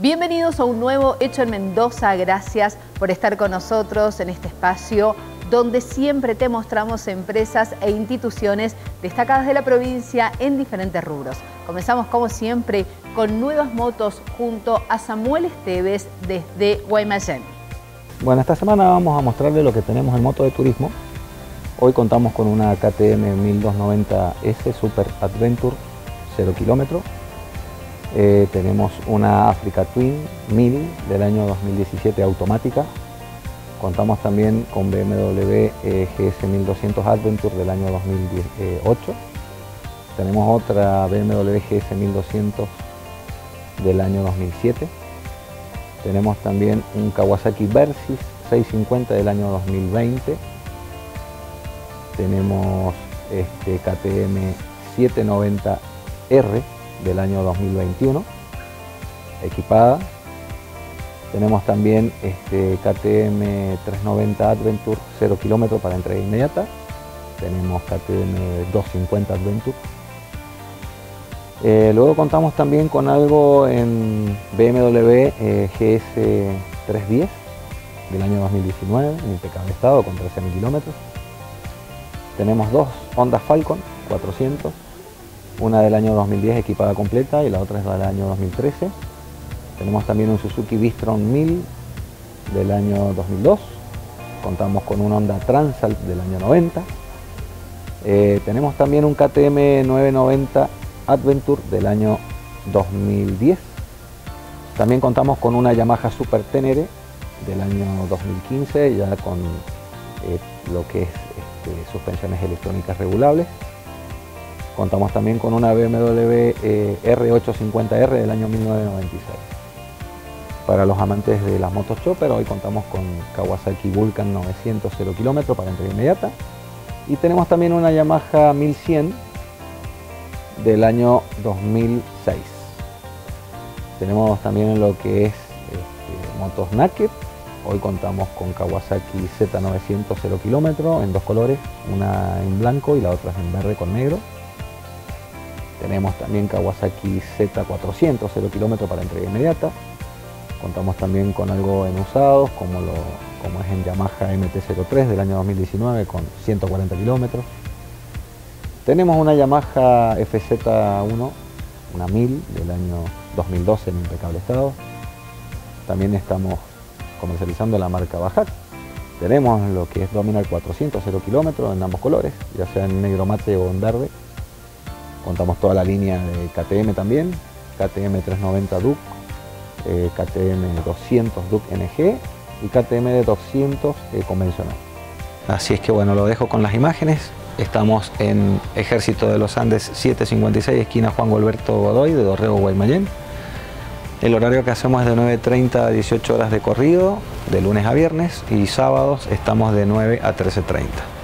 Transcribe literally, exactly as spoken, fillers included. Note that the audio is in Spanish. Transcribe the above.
Bienvenidos a un nuevo Hecho en Mendoza. Gracias por estar con nosotros en este espacio donde siempre te mostramos empresas e instituciones destacadas de la provincia en diferentes rubros. Comenzamos como siempre con nuevas motos junto a Samuel Esteves desde Guaymallén. Bueno, esta semana vamos a mostrarles lo que tenemos en moto de turismo. Hoy contamos con una K T M mil doscientos noventa S Super Adventure cero kilómetros. Eh, tenemos una Africa Twin mil del año dos mil diecisiete automática. Contamos también con B M W eh, G S mil doscientos Adventure del año dos mil ocho. Tenemos otra B M W G S mil doscientos del año dos mil siete. Tenemos también un Kawasaki Versys seiscientos cincuenta del año dos mil veinte. Tenemos este K T M setecientos noventa R del año dos mil veintiuno, equipada. Tenemos también este K T M trescientos noventa Adventure cero kilómetros para entrega inmediata. Tenemos K T M doscientos cincuenta Adventure. Eh, luego contamos también con algo en B M W eh, G S trescientos diez del año dos mil diecinueve, en impecable estado, con trece mil kilómetros. Tenemos dos Honda Falcon cuatrocientos, una del año dos mil diez equipada completa y la otra es del año dos mil trece. Tenemos también un Suzuki V-Strom mil del año dos mil dos. Contamos con un Honda Transalt del año noventa. Eh, tenemos también un K T M novecientos noventa Adventure del año dos mil diez. También contamos con una Yamaha Super Tenere del año dos mil quince, ya con eh, lo que es este, suspensiones electrónicas regulables. Contamos también con una B M W eh, R ochocientos cincuenta R del año mil novecientos noventa y seis. Para los amantes de las motos chopper, hoy contamos con Kawasaki Vulcan novecientos cero kilómetros para entrega inmediata. Y tenemos también una Yamaha mil cien del año dos mil seis. Tenemos también lo que es este, motos naked. Hoy contamos con Kawasaki Z novecientos cero kilómetros en dos colores, una en blanco y la otra es en verde con negro. Tenemos también Kawasaki Z cuatrocientos cero kilómetros para entrega inmediata. Contamos también con algo en usados, como, lo, como es en Yamaha M T cero tres del año dos mil diecinueve con ciento cuarenta kilómetros. Tenemos una Yamaha F Z uno, una mil del año dos mil doce en impecable estado. También estamos comercializando la marca Bajaj. Tenemos lo que es Dominar cuatrocientos cero kilómetros en ambos colores, ya sea en negro mate o en verde. Contamos toda la línea de K T M también, K T M trescientos noventa Duke, eh, K T M doscientos Duke N G y K T M de doscientos eh, convencional. Así es que bueno, lo dejo con las imágenes. Estamos en Ejército de los Andes setecientos cincuenta y seis, esquina Juan Gualberto Godoy, de Dorrego, Guaymallén. El horario que hacemos es de nueve treinta a dieciocho horas de corrido, de lunes a viernes, y sábados estamos de nueve a trece treinta.